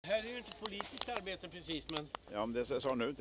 här är ju inte politiskt arbete precis, men... Ja, men det ser sån ut.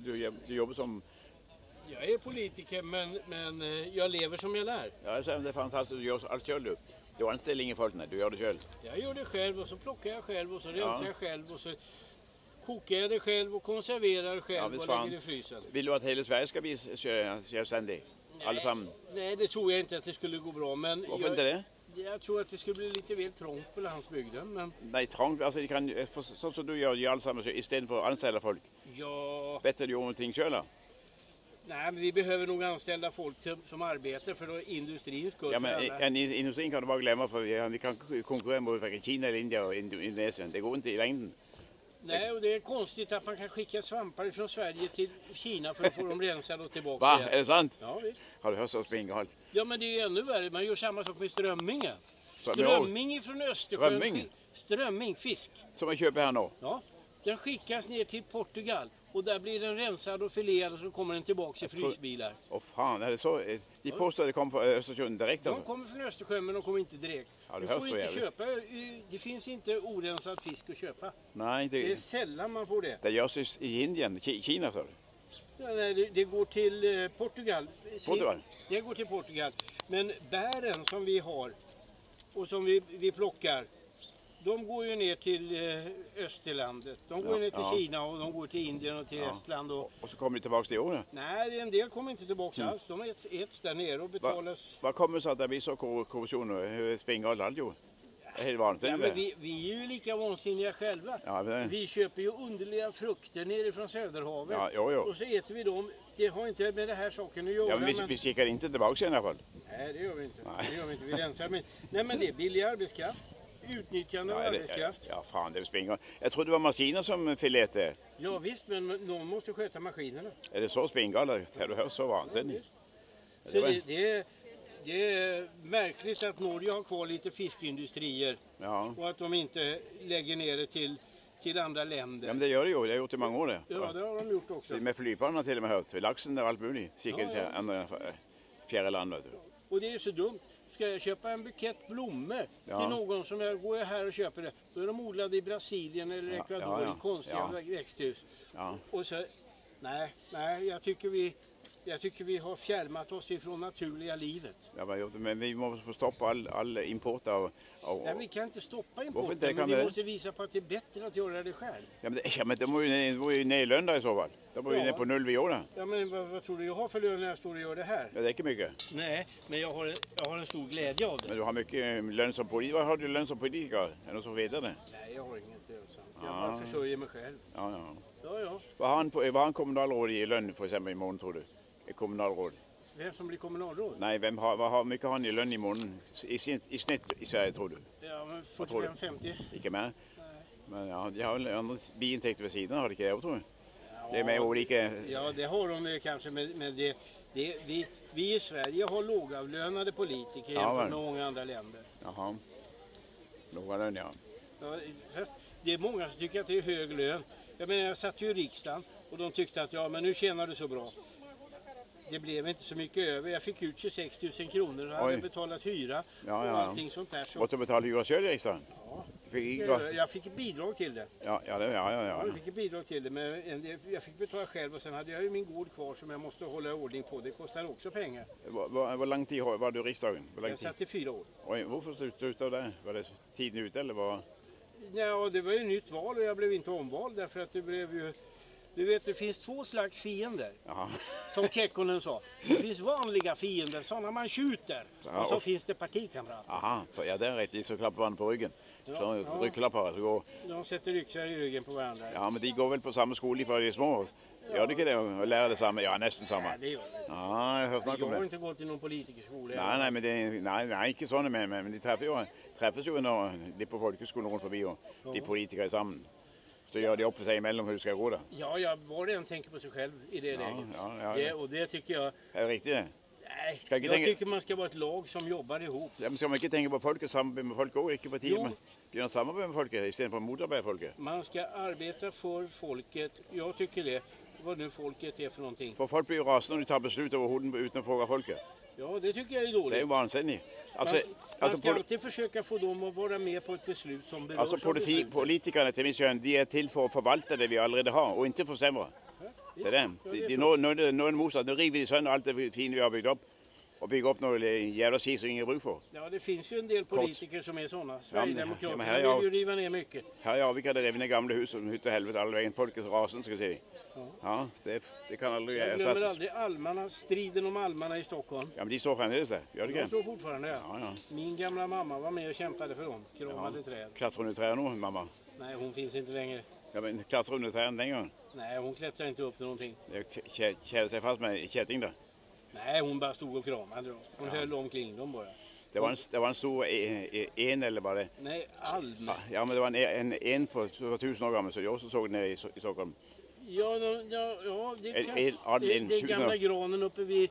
Du jobbar som... Jag är politiker, men jag lever som jag lär. Ja, det är fantastiskt. Du gör allt själv du. Du anställer ingen folk, nej. Du gör det själv. Jag gör det själv och så plockar jag själv och så rensar jag själv och så kokar jag det själv och konserverar själv och lägger i frysen. Vill du att hela Sverige ska bli självständig? Allesammans? Nej, det tror jag inte att det skulle gå bra. Men varför inte det? Jag tror att det skulle bli lite väl trångt på landsbygden. Men... Nej, trångt. Alltså, så som du gör allesammans istället för att anställa folk. Ja... Bättre du gör någonting själv. Nej, men vi behöver nog anställa folk som arbetar för då industrins skull. Ja, men industrin kan du bara glömma för vi kan konkurrera mot Kina eller Indien och Indonesien. Det går inte i längden. Nej, och det är konstigt att man kan skicka svampar från Sverige till Kina för att få dem rensade och tillbaka. Va? Är det sant? Ja, visst. Har du hört så springalt? Ja, men det är ännu värre. Man gör samma sak med strömmingen. Strömming från Östersjön. Strömming, fisk. Som man köper här nu? Ja, den skickas ner till Portugal. Och där blir den rensad och filerad och så kommer den tillbaka i frysbilar. Åh fan, är det så? De påstår att det kommer från Östersjön direkt alltså? De kommer från Östersjön men de kommer inte direkt. Ja, du får inte köpa, det finns inte orensad fisk att köpa. Nej, det är sällan man får det. Det görs i Indien, Kina så. Nej, det går till Portugal. Portugal? Det går till Portugal. Men bären som vi har och som vi plockar, de går ju ner till Österlandet. De går ner till Kina och de går till Indien och till Estland. Och så kommer de tillbaka till år? Nej, en del kommer inte tillbaka alls. De äts där nere och betalas... Vad kommer så att det blir så korruption och hur springer allt ju? Det är helt vanligt. Ja, men vi är ju lika vansinniga själva. Ja, vi köper ju underliga frukter nere från Söderhavet. Ja, jo. Och så äter vi dem. Det har inte med det här saken att göra. Ja, men vi skickar inte tillbaka i alla fall. Nej, det gör vi inte. Det gör vi inte. Vi rensar. Men, nej, men det är billig arbetskraft. Utnyttjande av arbetskraft. Ja, fan, det springer. Jag trodde det var maskiner som filetade. Ja, visst, men någon måste sköta maskinerna. Är det så springgalet? Har du hört så vansinnigt? Ja, så det är märkligt att Norge har kvar lite fiskindustrier och att de inte lägger ner det till andra länder. Ja, men det gör det ju. Det har gjort i många år det. Ja, det har de gjort också. Med flygplanen till och med hört. Laxen och allt möjligt. Kikar till andra fjärran land. Och det är så dumt. Ska jag köpa en bukett blommor till någon som jag går här och köper det, då är de odlade i Brasilien eller Ecuador i konstiga växthus. Ja. Och så, nej, jag tycker vi har fjärmat oss ifrån naturliga livet. Ja, men vi måste få stoppa all import av... Nej, vi kan inte stoppa importen, men vi måste visa på att det är bättre att göra det själv. Ja, men de var ju nedlönda i så fall. De var ju ner på 0 vid år. Ja, men vad tror du jag har för lön när jag står och gör det här? Ja, det är inte mycket. Nej, men jag har en stor glädje av det. Men du har mycket lön som politiker. Vad har du lön som politiker? Är det någon som vet det? Nej, jag har inget lönsamt. Jag bara försörjer mig själv. Ja. Vad har en kommunalråd i lön för exempel i månaden, tror du? Kommunalråd. Vem som blir kommunalråd? Nej, vad mycket har ni i lön i månaden i snitt i Sverige, tror du? Ja, men 45-50. Inte mer? Nej. Men de har andra biintäkter vid sidan, har det inte det, tror jag? Det är med olika... Ja, det har de kanske, men vi i Sverige har lågavlönade politiker jämfört med många andra länder. Jaha. Lågavlön, ja. Det är många som tycker att det är hög lön. Jag satt ju i riksdagen och de tyckte att men nu tjänar du så bra. Det blev inte så mycket över. Jag fick ut 26 000 kronor och hade betalat hyra och allting sånt där. Så... Måste du betala hyra själv i riksdagen? Ja. Jag fick ett bidrag till det. Ja. Jag fick ett bidrag till det, men jag fick betala själv och sen hade jag ju min gård kvar som jag måste hålla i ordning på. Det kostar också pengar. Vad lång tid var du i riksdagen? Jag satt i 4 år. Oj, varför slutade du där? Var det tiden ute eller vad? Ja, det var ju nytt val och jag blev inte omvald därför att det blev ju... Du vet, det finns 2 slags fiender, som Kekkonen sa. Det finns vanliga fiender, sådana man skjuter. Och så finns det partikamrater. Aha, ja det är rätt. De så klappar varandra på ryggen. Så ryggklappar. Så de sätter ryxar i ryggen på varandra. Ja, men de går väl på samma skola för de är små. Gör du inte det och lär det samma? Ja, nästan samma. Ja, det gör det. Ja, jag hör snacka om det. Jag har inte gått i någon politikerskola. Nej, men nej, inte sådana men de träffas ju när de på folkhögskolan runt förbi och de politiker är samman. Så gör det upp för sig emellan hur det ska gå då. Ja, var och en tänker på sig själv i det läget. Ja. Och det tycker jag... Är det riktigt det? Nej, jag tycker man ska vara ett lag som jobbar ihop. Ja, men ska man inte tänka på folket, samarbete med folk och inte på tiden? Göra samarbete med folket istället för att motarbeta folket? Man ska arbeta för folket. Jag tycker det. Vad nu folket är för någonting. För folk blir ju rasande när de tar beslut över hoden utan att fråga folket. Ja, det tycker jag är dåligt. Det är ju vansinnigt. Man ska alltid försöka få dem att vara med på ett beslut som berör alltså politikerna till min kön, de är till för att förvalta det vi allerede har och inte försämra. Det är det. Nu är det motsatt. Nu river de sönder allt det fina vi har byggt upp. Och bygga upp några jävla sis som ingen bruk för. Ja, det finns ju en del politiker som är sådana. Sverigedemokraterna vill ju riva ner mycket. Här har vi kan rivna gamla hus som hytt och helvete alla vägen. Folkets rasen ska se. Ja, det kan aldrig jag glömmer aldrig almarna, striden om almarna i Stockholm. Ja, men de står framdeles där. Gör det de står fortfarande, ja. Min gamla mamma var med och kämpade för dem. Kramade träd. Klättrar hon i träd nu, mamma? Nej, hon finns inte längre. Ja, men klättrar hon i träd den gången? Nej, hon klättrar inte upp till någonting. Det kärde sig fast med kätting där? Nej, hon bara stod och kramade dem. Hon höll omkring dem bara. Det var en stor en eller bara det? Nej, alm. Ja, men det var en på 1000 år gammal så jag också såg den i Stockholm. Ja, det är gamla granen uppe vid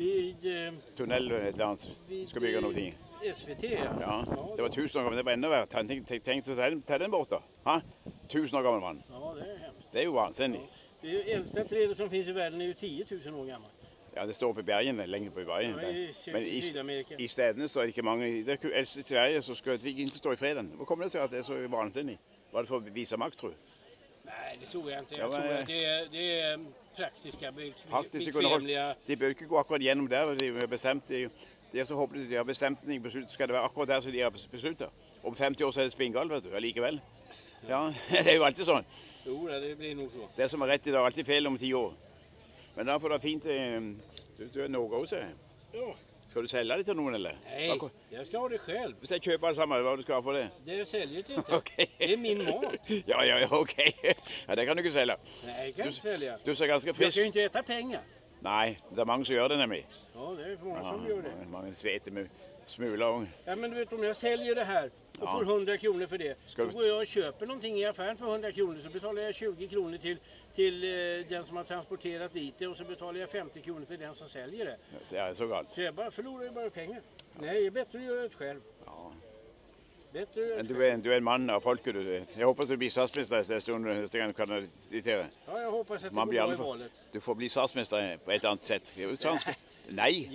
tunnel ett eller annat ska bygga någonting. SVT, ja. Det var 1000 år gammal, det var ännu värre. Tänkte ta den borta. 1000 år gammal man. Ja, det är hemskt. Det är ju vansinnigt. Ja. Det äldsta trädet som finns i världen är ju 10 000 år gammalt. Ja, det står på bergen, längre på bergen. Ja, men i städerna står det inte många. I Sverige så ska vi inte stå i freden. Vad kommer det sig att det är så vansinnigt? Var det för att visa makt, tror du? Nej, det tror jag inte. Jag tror att det är praktiska bekvämliga... De bör inte gå akkurat igenom där. De har bestämt, det är så hopplöst. De har bestämt att beslutet ska det vara akkurat där så de har beslutat. Om 50 år så är det springgal, vet du, likaväl. Ja, det är ju alltid så. Jo, det blir nog så. Det som är rätt idag är alltid fel om 10 år. Men därför är det fint, du är några också. Ja. Ska du sälja det till någon eller? Nej, jag ska ha det själv. Hvis jag köper allsamman, vad du ska ha för det? Det säljer det inte. Okay. Det är min mat. Ja, okej. Ja, det kan du inte sälja. Nej, det kan jag inte sälja. Du ser ganska frisk. Jag ska ju inte äta pengar. Nej, det är många som gör det nämligen. Ja, det är många som gör det. Många sveter med smula. Ja, men du vet, om jag säljer det här och får 100 kronor för det. Så går jag och köper någonting i affären för 100 kronor så betalar jag 20 kronor till den som har transporterat dit det och så betalar jag 50 kronor till den som säljer det. Ja, så galt. Så jag förlorar ju bara pengar. Nej, det är bättre att göra det själv. Ja. Bättre att du är en man av folket. Jag hoppas att du blir statsminister nästa gång du kan diktera. Ja, jag hoppas att det går bra i valet. Du får bli statsminister på ett annat sätt. Nej.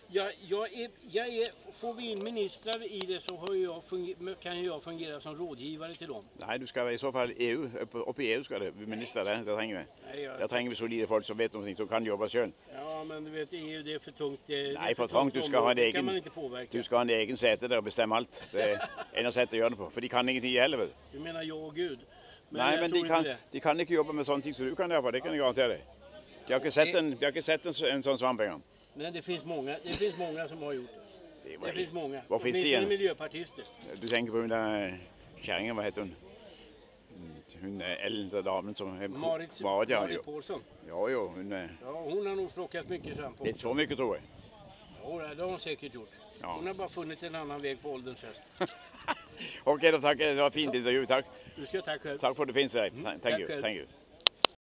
Får vi in ministrar i det så kan jag fungera som rådgivare till dem. Nej, du ska i så fall upp i EU ska du bli minister där. Det tränger vi. Där tränger vi solida folk som vet någonting som kan jobba själv. Ja, men du vet EU det är för tungt. Nej, för trångt. Du ska ha en egen. Du ska ha en egen säte där och bestämma allt. Det är enda sättet att göra det på. För de kan ingenting heller, vet du. Du menar jag och Gud? Nej, men de kan inte jobba med sånt som du kan göra. Det kan jag garantera dig. Jag har inte sett en sån svamp en gång. Men det finns många som har gjort det. Det finns många. Vad finns det igen? Miljöpartister. Du tänker på den där kärringen, vad heter hon? Hon är äldre damen som är Marit Paulsson. Ja, hon är... Ja, hon har nog plockat mycket svamp. Det är så mycket, tror jag. Ja, det har hon säkert gjort. Ja. Hon har bara funnit en annan väg på ålderns höst. Okej, då tackar jag. Det var fint intervju. Tack. Du ska tack själv. Tack för att du finns här. Thank you.